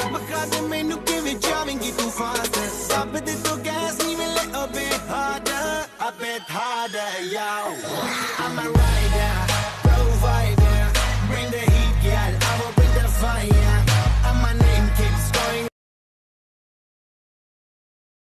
बखा दे मैनू किवें जावेंगी तू फास्ट सब दे तो gas नीवें ले a bit harder, yo I'm a rider